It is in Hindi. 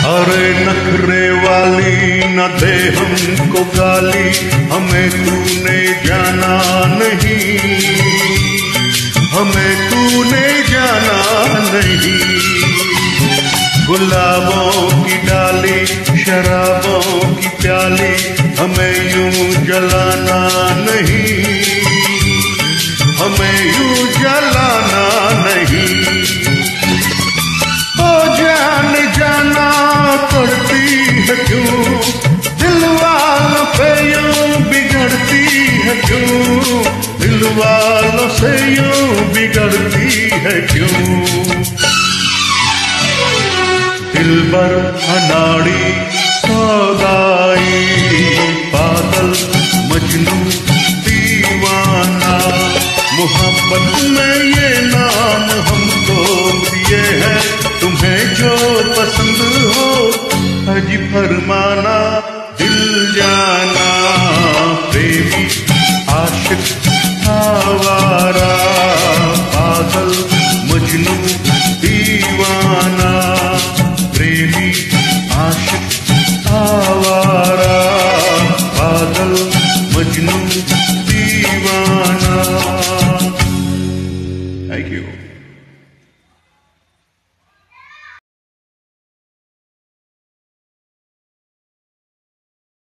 अरे नखरे वाली न दे हमको गाली, हमें तूने जाना नहीं, हमें तूने जाना नहीं। गुलाबों की डाली शराबों की प्याली, हमें यूं जलाना नहीं, हमें यूं जलाना नहीं। ओ जान जाना करती है क्यों, दिल वालों पे यूं बिगड़ती है क्यों, दिल वालों से यूं बिगड़ती है क्यों। दिलबर अनाड़ी सौदाई, पागल मजनू दीवाना, मोहब्बत में ये नाम हमको दिए हैं, तुम्हें जो पसंद हो हज फरमाना। दिल जाना प्रेमी आशिक आवारा, पागल मजनू दीवाना, प्रेमी आशिक आवारा, पागल मजनू दीवाना। Thank you.